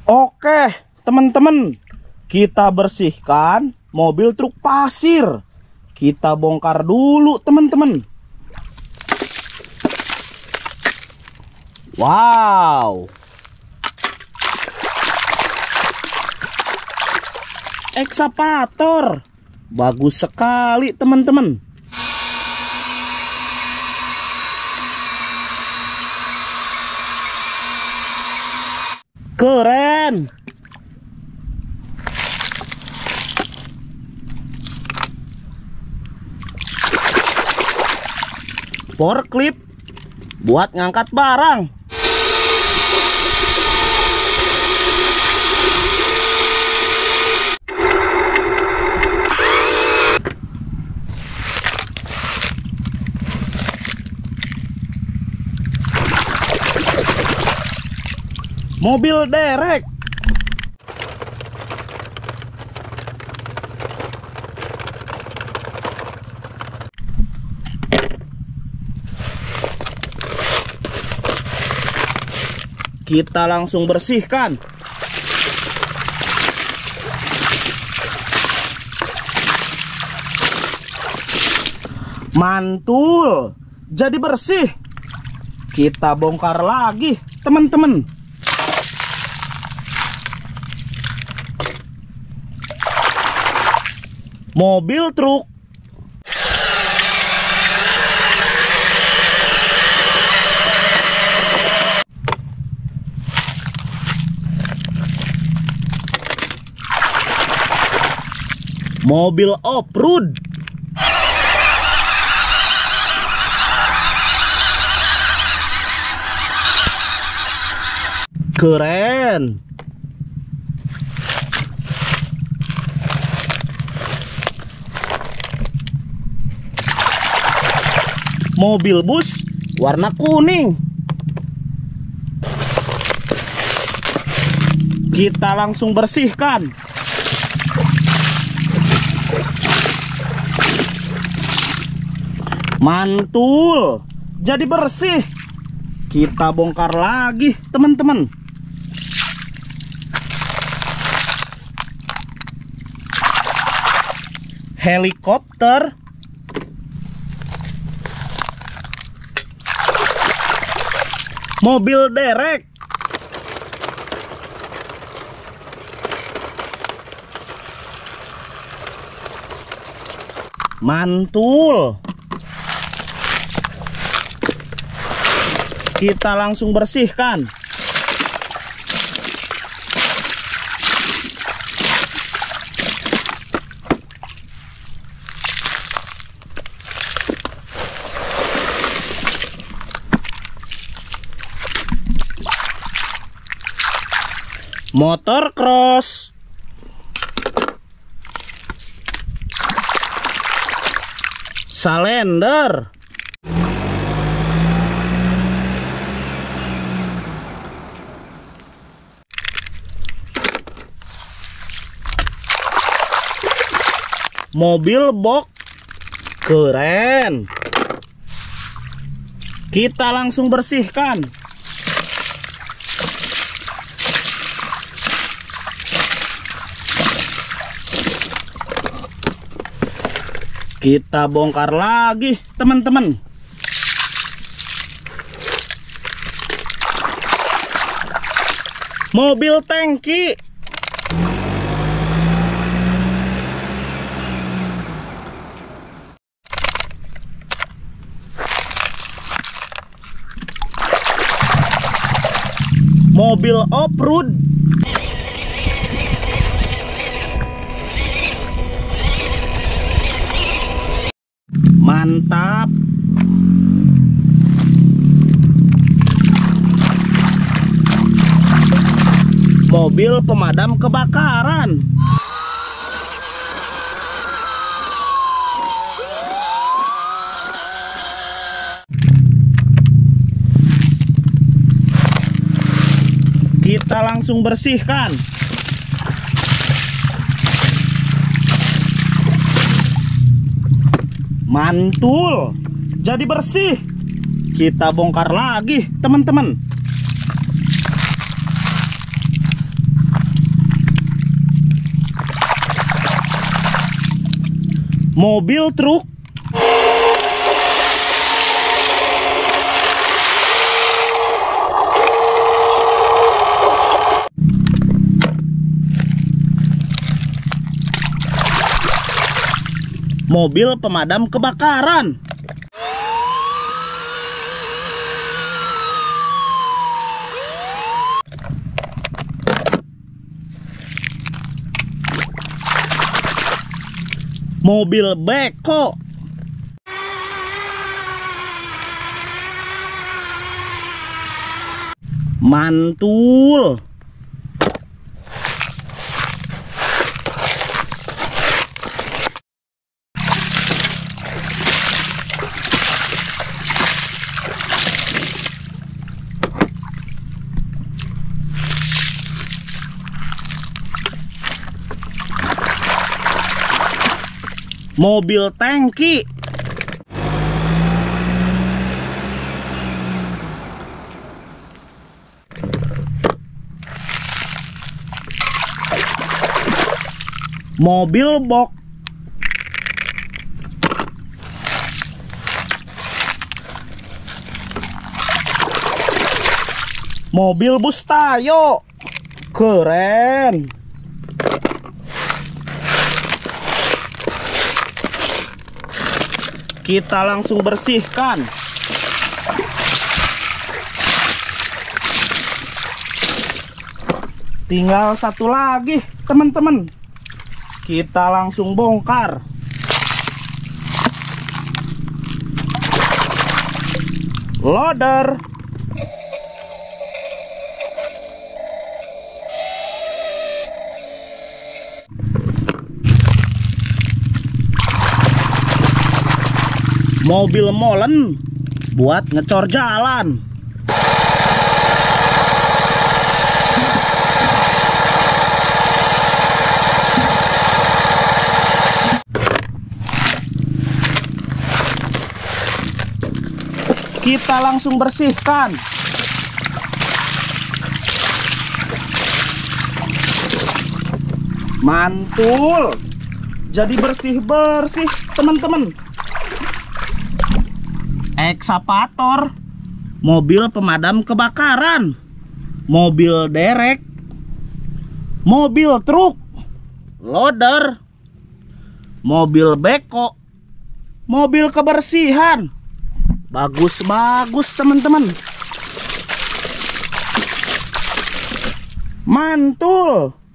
Oke, teman-teman, kita bersihkan mobil truk pasir. Kita bongkar dulu, teman-teman. Wow. Ekskavator. Bagus sekali, teman-teman. Keren. Forklift buat ngangkat barang. Mobil derek. Kita langsung bersihkan. Mantul, jadi bersih. Kita bongkar lagi, teman-teman. Mobil truk. Mobil off-road. Keren. Mobil bus warna kuning. Kita langsung bersihkan. Mantul, jadi bersih. Kita bongkar lagi, teman-teman. Helikopter. Mobil derek. Mantul. Kita langsung bersihkan. Motor cross. Salender. Mobil box. Keren. Kita langsung bersihkan. Kita bongkar lagi, teman-teman. Mobil tangki. Mobil off-road. Mantap. Mobil pemadam kebakaran. Kita langsung bersihkan. Mantul, jadi bersih. Kita bongkar lagi, teman-teman. mobil truk, mobil pemadam kebakaran, mobil beko, mantul, mobil tangki, mobil box, mobil bus Tayo, keren. Kita langsung bersihkan. Tinggal satu lagi, teman-teman. Kita langsung bongkar. Loader. Mobil molen buat ngecor jalan. Kita langsung bersihkan. Mantul. Jadi bersih-bersih, teman-teman. Ekskavator, mobil pemadam kebakaran, mobil derek, mobil truk, loader, mobil beko, mobil kebersihan. Bagus-bagus, teman-teman. Mantul.